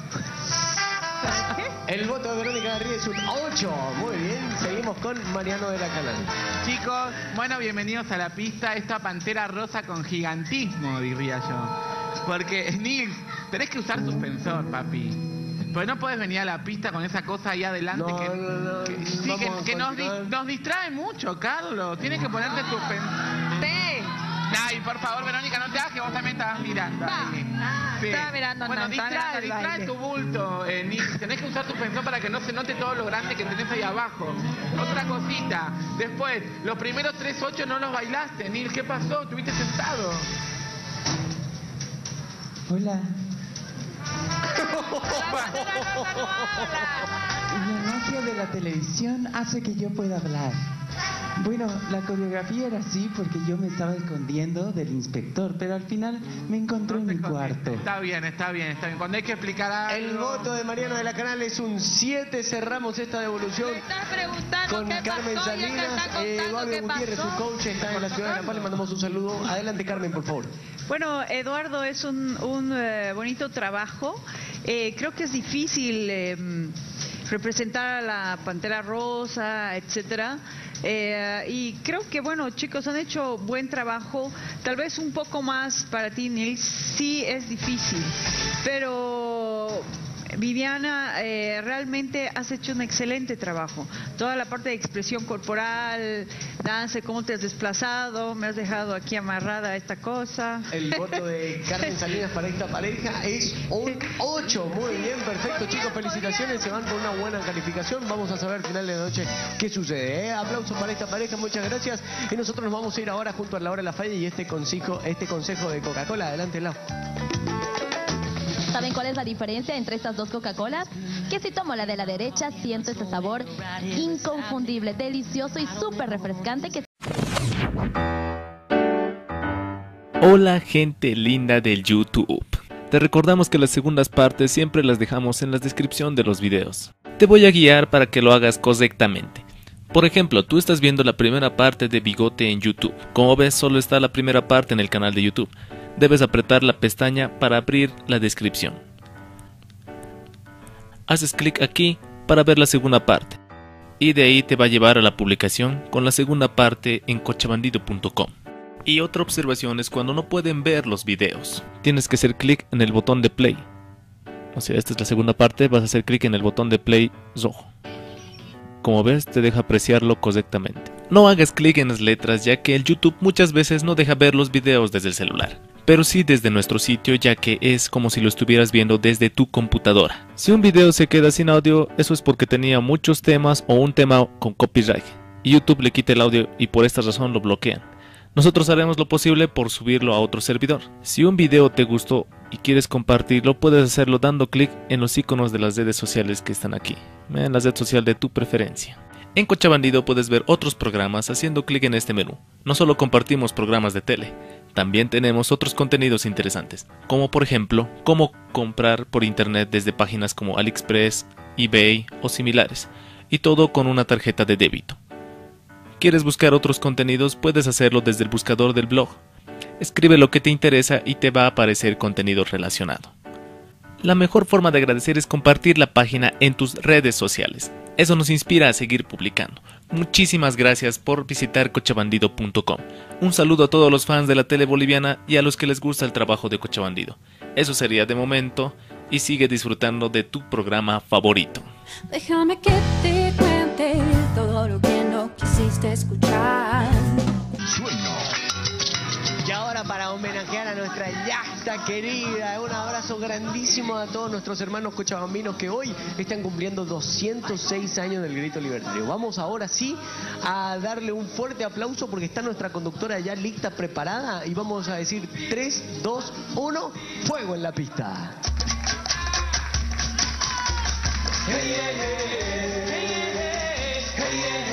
B: El voto de Verónica Larrié es un ocho. Muy bien. Seguimos con Mariano de la Canal.
D: Chicos, bueno, bienvenidos a la pista. Esta Pantera Rosa con gigantismo, diría yo. Porque, Nils, tenés que usar suspensor, papi. Pues no puedes venir a la pista con esa cosa ahí adelante
B: No,
D: que,
B: no, no,
D: que- sí,
B: vamos
D: que,
B: a
D: que nos, di-
B: continuar.
D: nos distrae mucho, Carlos. Tienes que ponerte tu pen...
E: Sí.
D: Ay, por favor, Verónica, no te hagas que vos también estabas mirando. ahí. Sí.
E: Estaba mirando,
D: Bueno,
E: no, estaba
D: distrae,
E: mirando el
D: distrae
E: baile.
D: tu bulto, eh, Nils. Tenés que usar tu pensón para que no se note todo lo grande que tenés ahí abajo. Otra cosita. Después, los primeros tres ocho no los bailaste, Nils. ¿Qué pasó? ¿Estuviste sentado?
Q: Hola. La magia de la televisión hace que yo pueda hablar. Bueno, la coreografía era así porque yo me estaba escondiendo del inspector, pero al final me encontró en mi cuarto.
D: Está bien, está bien, está bien. Cuando hay que explicar algo...
B: El voto de Mariano de la Canal es un siete. Cerramos esta devolución con Carmen Salinas. Eh, Eduardo Gutiérrez, su coach, está en la ciudad de La Paz. Le mandamos un saludo. Adelante, Carmen, por favor.
M: Bueno, Eduardo, es un, un eh, bonito trabajo. Eh, creo que es difícil eh, representar a la Pantera Rosa, etcétera. Eh, y creo que, bueno, chicos, han hecho buen trabajo. Tal vez un poco más para ti, Nils. Sí es difícil, pero... Viviana, eh, realmente has hecho un excelente trabajo. Toda la parte de expresión corporal, danza, cómo te has desplazado, me has dejado aquí amarrada a esta cosa.
B: El voto de Carmen Salinas para esta pareja es un ocho. Muy bien, perfecto, chicos. Felicitaciones. Se van con una buena calificación. Vamos a saber al final de la noche qué sucede. ¿eh? Aplausos para esta pareja. Muchas gracias. Y nosotros nos vamos a ir ahora junto a Laura Lafayette y este consejo, este consejo de Coca-Cola. Adelante, Lau.
A: ¿Saben cuál es la diferencia entre estas dos Coca-Colas? Que si tomo la de la derecha, siento ese sabor inconfundible, delicioso y súper refrescante que...
T: Hola gente linda del YouTube. Te recordamos que las segundas partes siempre las dejamos en la descripción de los videos. Te voy a guiar para que lo hagas correctamente. Por ejemplo, tú estás viendo la primera parte de Bigote en YouTube. Como ves, solo está la primera parte en el canal de YouTube. Debes apretar la pestaña para abrir la descripción. Haces clic aquí para ver la segunda parte. Y de ahí te va a llevar a la publicación con la segunda parte en cochabandido punto com. Y otra observación es cuando no pueden ver los videos. Tienes que hacer clic en el botón de play. O sea, esta es la segunda parte, vas a hacer clic en el botón de play rojo. Como ves, te deja apreciarlo correctamente. No hagas clic en las letras, ya que el YouTube muchas veces no deja ver los videos desde el celular. Pero sí desde nuestro sitio, ya que es como si lo estuvieras viendo desde tu computadora. Si un video se queda sin audio, eso es porque tenía muchos temas o un tema con copyright. Y YouTube le quita el audio y por esta razón lo bloquean. Nosotros haremos lo posible por subirlo a otro servidor. Si un video te gustó y quieres compartirlo, puedes hacerlo dando clic en los iconos de las redes sociales que están aquí. En la red social de tu preferencia. En Cochabandido puedes ver otros programas haciendo clic en este menú. No solo compartimos programas de tele, también tenemos otros contenidos interesantes, como por ejemplo, cómo comprar por internet desde páginas como AliExpress, eBay o similares, y todo con una tarjeta de débito. ¿Quieres buscar otros contenidos? Puedes hacerlo desde el buscador del blog. Escribe lo que te interesa y te va a aparecer contenido relacionado. La mejor forma de agradecer es compartir la página en tus redes sociales. Eso nos inspira a seguir publicando. Muchísimas gracias por visitar cochabandido punto com. Un saludo a todos los fans de la tele boliviana y a los que les gusta el trabajo de Cochabandido. Eso sería de momento y sigue disfrutando de tu programa favorito.
U: Déjame que te cuente todo lo que no quisiste escuchar.
B: Y ahora para homenajear a nuestra yasta querida, un abrazo grandísimo a todos nuestros hermanos cochabambinos que hoy están cumpliendo doscientos seis años del Grito Libertario. Vamos ahora sí a darle un fuerte aplauso porque está nuestra conductora ya lista, preparada, y vamos a decir tres, dos, uno, fuego en la pista. Hey, hey, hey, hey, hey, hey, hey.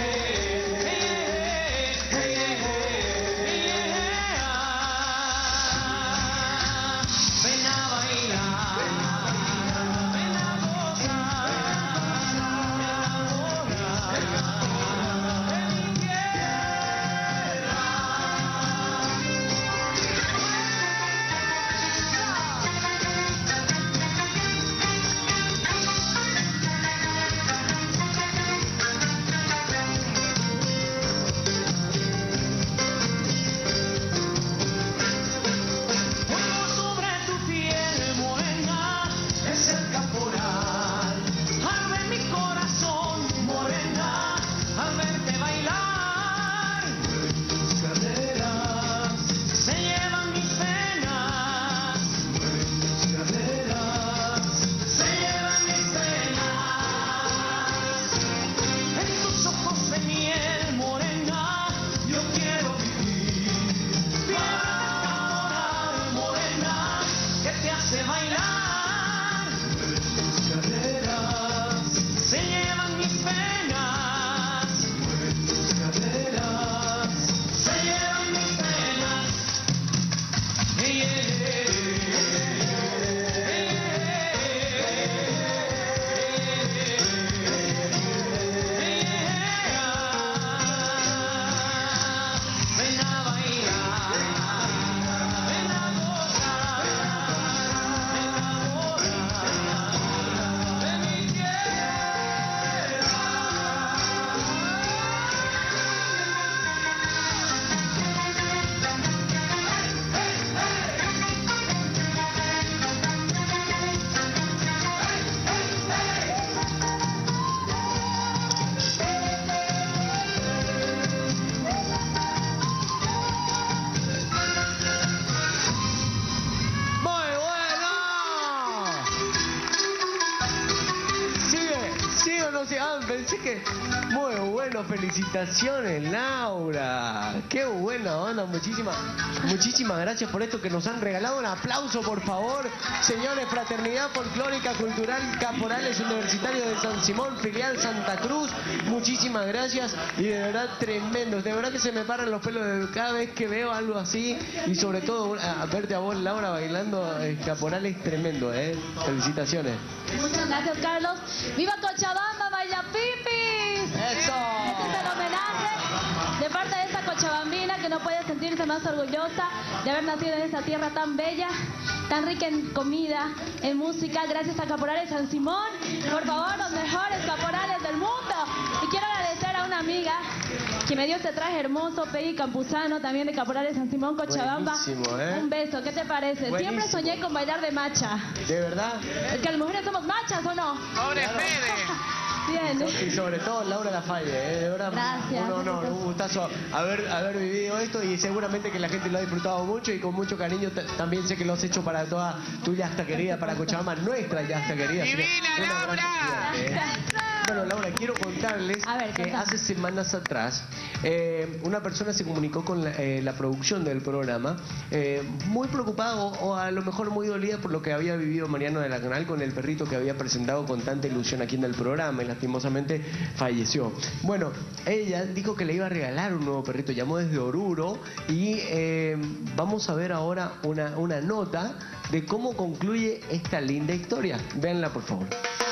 B: que... Muy bueno, felicitaciones, Laura. Qué buena onda, muchísimas, muchísimas gracias por esto que nos han regalado. Un aplauso, por favor. Señores, Fraternidad Folclórica Cultural Caporales Universitarios de San Simón, filial Santa Cruz. Muchísimas gracias y de verdad tremendo. De verdad que se me paran los pelos de cada vez que veo algo así y sobre todo a verte a vos, Laura, bailando eh, Caporales, tremendo, ¿eh? Felicitaciones.
A: Muchas gracias, Carlos. ¡Viva Cochabamba, baila pipis!
B: ¡Eso!
A: Este es el homenaje de parte de esta cochabambina que no puede sentirse más orgullosa de haber nacido en esta tierra tan bella, tan rica en comida, en música, gracias a Caporales San Simón. Por favor, los mejores caporales del mundo. Y quiero agradecer a una amiga que me dio este traje hermoso, Peggy Campuzano, también de Caporales San Simón, Cochabamba.
B: Buenísimo, ¿eh?
A: Un beso, ¿qué te parece?
B: Buenísimo.
A: Siempre soñé con bailar de macha.
B: ¿De verdad?
A: Es que las mujeres somos machas, ¿o no?
D: ¡Pobre Fede!
A: Bien.
B: Y sobre todo Laura Lafalle, ¿eh? De verdad.
A: Gracias.
B: Un honor, un gustazo haber, haber vivido esto y seguramente que la gente lo ha disfrutado mucho y con mucho cariño. T- también sé que lo has hecho para toda tu yasta querida, para Cochabamba, nuestra yasta querida. Así que
D: ¡Divina,
B: un abrazo
D: Laura!
B: gigante, ¿eh? Bueno, Laura, quiero contarles
A: A ver,
B: que
A: contame.
B: hace semanas atrás eh, una persona se comunicó con la, eh, la producción del programa eh, muy preocupado o a lo mejor muy dolida por lo que había vivido Mariano de la Canal con el perrito que había presentado con tanta ilusión aquí en el programa y lastimosamente falleció. Bueno, ella dijo que le iba a regalar un nuevo perrito, llamó desde Oruro y eh, vamos a ver ahora una, una nota de cómo concluye esta linda historia. Véanla, por favor.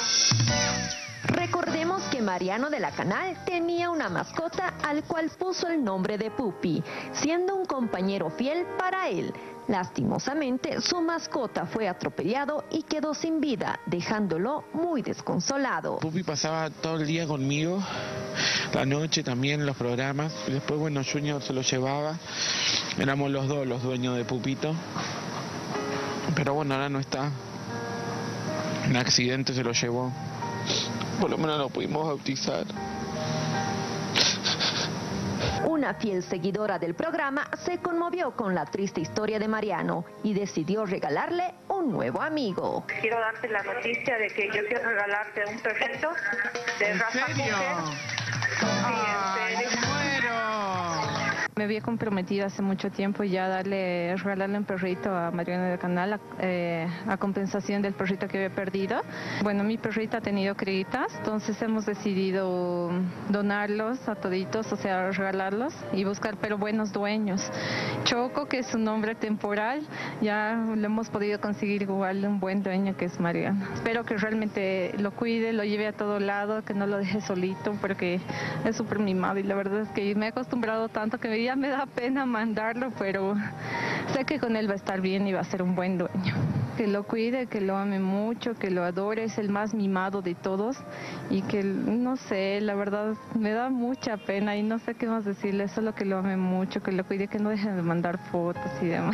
H: Recordemos que Mariano de la Canal tenía una mascota al cual puso el nombre de Pupi, siendo un compañero fiel para él. Lastimosamente, su mascota fue atropellado y quedó sin vida, dejándolo muy desconsolado.
V: Pupi pasaba todo el día conmigo, la noche también en los programas, y después, bueno, Junior se lo llevaba, éramos los dos los dueños de Pupito, pero bueno, ahora no está, un accidente se lo llevó, por lo menos lo pudimos bautizar.
H: Una fiel seguidora del programa se conmovió con la triste historia de Mariano y decidió regalarle un nuevo amigo.
W: Quiero darte la noticia de que yo quiero regalarte un perrito de raza
D: serio?
W: Cocker. Sí, en serio.
X: Me había comprometido hace mucho tiempo ya a darle, regalarle un perrito a Mariano del Canal a, eh, a compensación del perrito que había perdido. Bueno, mi perrito ha tenido critas, entonces hemos decidido donarlos a toditos, o sea, regalarlos y buscar pero buenos dueños. Choco, que es un nombre temporal, ya lo hemos podido conseguir igual un buen dueño que es Mariano. Espero que realmente lo cuide, lo lleve a todo lado, que no lo deje solito porque es súper mimado y la verdad es que me he acostumbrado tanto que ya me da pena mandarlo, pero sé que con él va a estar bien y va a ser un buen dueño. Que lo cuide, que lo ame mucho, que lo adore, es el más mimado de todos y que, no sé, la verdad me da mucha pena y no sé qué más decirle, solo que lo ame mucho, que lo cuide, que no deje de mandar fotos y demás.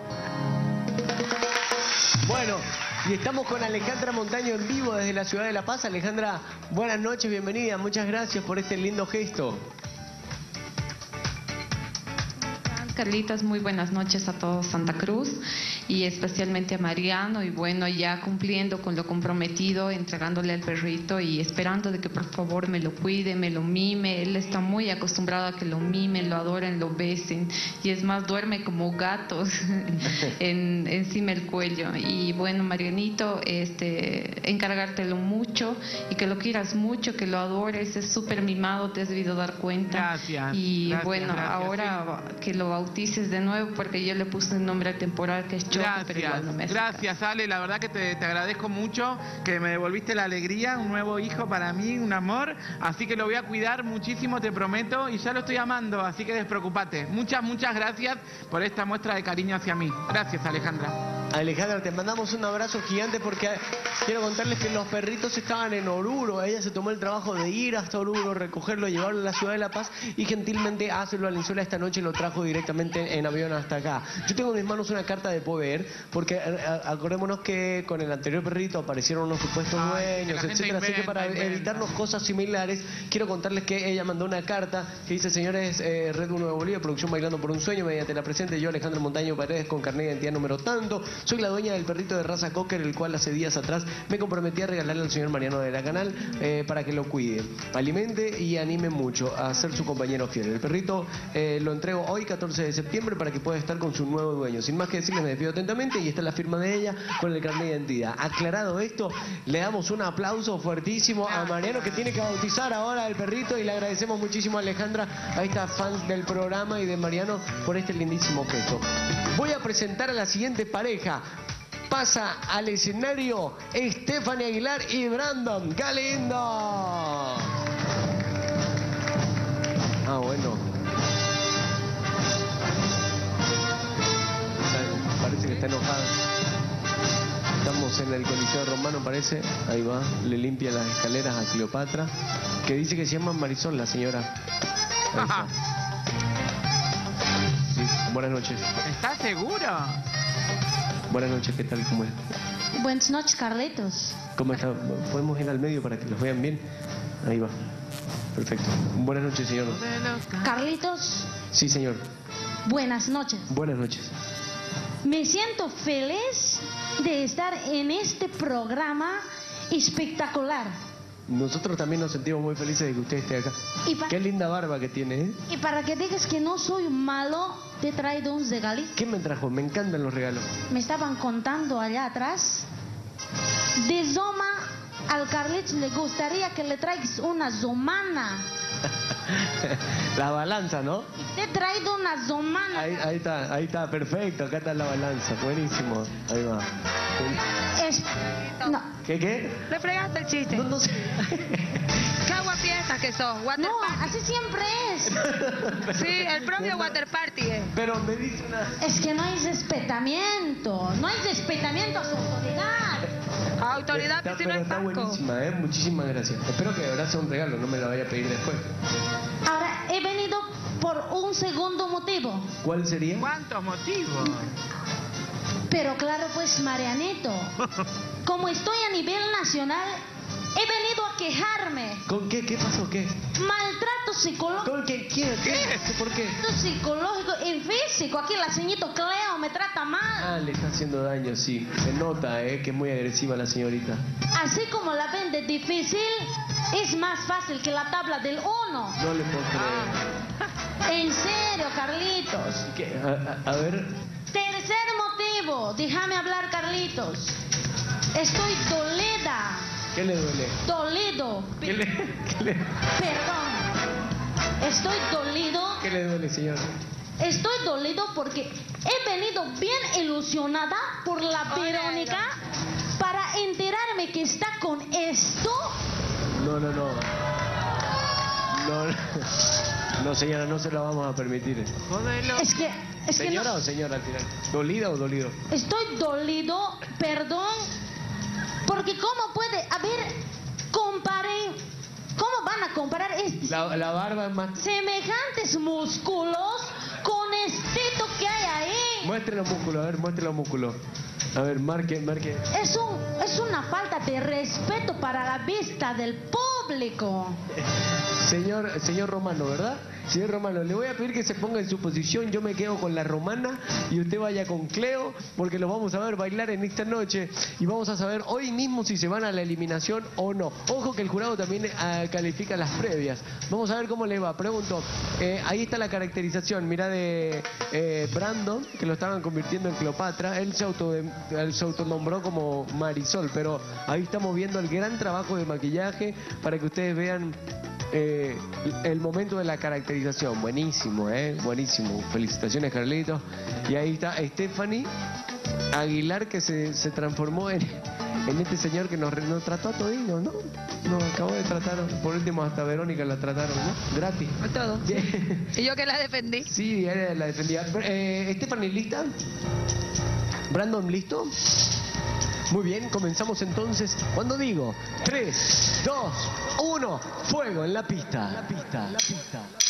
B: Bueno, y estamos con Alejandra Montaño en vivo desde la ciudad de La Paz. Alejandra, buenas noches, bienvenida, muchas gracias por este lindo gesto.
Y: Carlitos, muy buenas noches a todos Santa Cruz y especialmente a Mariano y bueno, ya cumpliendo con lo comprometido, entregándole al perrito y esperando de que por favor me lo cuide, me lo mime. Él está muy acostumbrado a que lo mimen, lo adoren, lo besen y es más, duerme como gatos en, encima del cuello. Y bueno, Marianito, este, encargártelo mucho y que lo quieras mucho, que lo adores, es súper mimado, te has debido dar cuenta.
D: Gracias.
Y: Y
D: gracias,
Y: bueno,
D: gracias,
Y: ahora
D: sí.
Y: que lo bautices de nuevo porque yo le puse un nombre temporal que es Choco, pero igual no me hace
D: Gracias, Ale, la verdad que te, te agradezco mucho, que me devolviste la alegría, un nuevo hijo para mí, un amor, así que lo voy a cuidar muchísimo, te prometo, y ya lo estoy amando, así que despreocupate. Muchas, muchas gracias por esta muestra de cariño hacia mí. Gracias, Alejandra.
B: Alejandra, te mandamos un abrazo gigante porque quiero contarles que los perritos estaban en Oruro. Ella se tomó el trabajo de ir hasta Oruro, recogerlo, llevarlo a la ciudad de La Paz y gentilmente hacerlo a Alenzuela esta noche y lo trajo directamente en avión hasta acá. Yo tengo en mis manos una carta de poder porque a, acordémonos que con el anterior perrito aparecieron unos supuestos
D: Ay,
B: dueños,
D: gente
B: etcétera. Así que para
D: inventa, inventa.
B: evitarnos cosas similares, quiero contarles que ella mandó una carta que dice: señores, eh, Red uno de Bolivia, producción Bailando por un Sueño, mediante la presente yo, Alejandro Montaño Paredes, con carnet de identidad número tanto, Soy la dueña del perrito de raza Cocker, el cual hace días atrás me comprometí a regalarle al señor Mariano de la Canal eh, para que lo cuide, alimente y anime mucho a ser su compañero fiel. El perrito eh, lo entrego hoy, catorce de septiembre, para que pueda estar con su nuevo dueño. Sin más que decirles, me despido atentamente y está la firma de ella con el carnet de identidad. Aclarado esto, le damos un aplauso fuertísimo a Mariano, que tiene que bautizar ahora al perrito, y le agradecemos muchísimo a Alejandra, a estas fans del programa y de Mariano, por este lindísimo gesto. Voy a presentar a la siguiente pareja. Pasa al escenario Stephanie Aguilar y Brandon. ¡Qué lindo! Ah, bueno. Parece que está enojada. Estamos en el Coliseo Romano, parece. Ahí va. Le limpia las escaleras a Cleopatra, que dice que se llama Marisol, la señora. Ahí está. Sí, buenas noches.
D: ¿Estás seguro?
B: Buenas noches, ¿qué tal? ¿Cómo es?
N: Buenas noches, Carlitos.
B: ¿Cómo está? ¿Podemos ir al medio para que los vean bien? Ahí va. Perfecto. Buenas noches, señor.
N: Carlitos,
B: Sí, señor.
N: buenas noches.
B: Buenas noches.
N: Me siento feliz de estar en este programa espectacular.
B: Nosotros también nos sentimos muy felices de que usted esté acá.
N: Y pa-
B: Qué linda barba que tiene, ¿eh?
N: Y para que digas que no soy malo, te he traído un regalito.
B: ¿Qué me trajo? Me encantan los regalos.
N: Me estaban contando allá atrás. De Zoma, al Carlitos le gustaría que le traigas una zomana.
B: La balanza, ¿no?
N: Te he traído una zomana.
B: Ahí, ahí está, ahí está, perfecto. Acá está la balanza. Buenísimo. Ahí va.
N: Es... No.
B: ¿Qué, qué?
E: Le fregaste el chiste.
B: No, no sé.
E: ¿Qué agua fiesta que sos? Water
N: No,
E: party.
N: así siempre es.
E: Sí, el propio water party es.
B: Pero me dice una...
N: Es que no hay respetamiento. No hay respetamiento a su autoridad.
E: Autoridad,
B: Está,
E: si no
B: pero
E: es
B: está
E: Paco.
B: buenísima, ¿eh? Muchísimas gracias. Espero que de verdad sea un regalo, no me lo vaya a pedir después.
N: Ahora, he venido por un segundo motivo.
B: ¿Cuál sería?
D: ¿Cuántos motivos?
N: Pero claro, pues, Marianito, como estoy a nivel nacional, he venido a quejarme.
B: ¿Con qué? ¿Qué pasó? ¿Qué?
N: Maltrato psicológico.
B: ¿Con qué? ¿Qué? ¿Qué? ¿Por qué?
N: Maltrato psicológico y físico. Aquí la señorita Cleo me trata mal.
B: Ah, le está haciendo daño, sí. Se nota, ¿eh? Que es muy agresiva la señorita.
N: Así como la ven de difícil, es más fácil que la tabla del uno.
B: No le puedo creer.
N: En serio, Carlitos.
B: ¿Qué? A, a- a ver...
N: Tercer motivo. Déjame hablar, Carlitos. Estoy dolida.
B: ¿Qué le duele?
N: Dolido.
B: ¿Qué le, qué le,
N: Perdón. Estoy dolido.
B: qué le duele, señor?
N: Estoy dolido porque he venido bien ilusionada por la Verónica para enterarme que está con esto.
B: No, no, no. No, no. No, señora, no se lo vamos a permitir.
N: Es que, es que
B: ¿Señora
N: no-
B: o señora al final? ¿Dolida o dolido?
N: estoy dolido, perdón, porque cómo puede, a ver, comparen, ¿cómo van a comparar estos
B: La, la barba es más...
N: semejantes músculos con esto que hay ahí?
B: Muestre los músculos, a ver, muestre los músculos. A ver, marque, marque.
N: Es un, es una falta de respeto para la vista del público.
B: Señor, señor Romano, ¿verdad? Señor Romano, le voy a pedir que se ponga en su posición. Yo me quedo con la Romana y usted vaya con Cleo, porque los vamos a ver bailar en esta noche y vamos a saber hoy mismo si se van a la eliminación o no. Ojo que el jurado también eh, califica las previas. Vamos a ver cómo le va. Pregunto, eh, ahí está la caracterización. Mira de eh, Brandon, que lo estaban convirtiendo en Cleopatra. Él se, auto, él se autonombró como Marisol, pero ahí estamos viendo el gran trabajo de maquillaje para que ustedes vean eh, el momento de la caracterización. Buenísimo, ¿eh? Buenísimo. Felicitaciones, Carlitos. Y ahí está Stephanie Aguilar, que se, se transformó en, en este señor que nos, nos trató a todinos, ¿no? Nos acabó de tratar, por último hasta Verónica la trataron, ¿no? Gratis.
E: Todo. Y yo que la defendí.
B: Sí, ella la defendía. Eh, Stephanie, ¿lista? Brandon, ¿listo? Muy bien, comenzamos entonces. Cuando digo tres, dos, uno, fuego en la pista. La pista, la pista.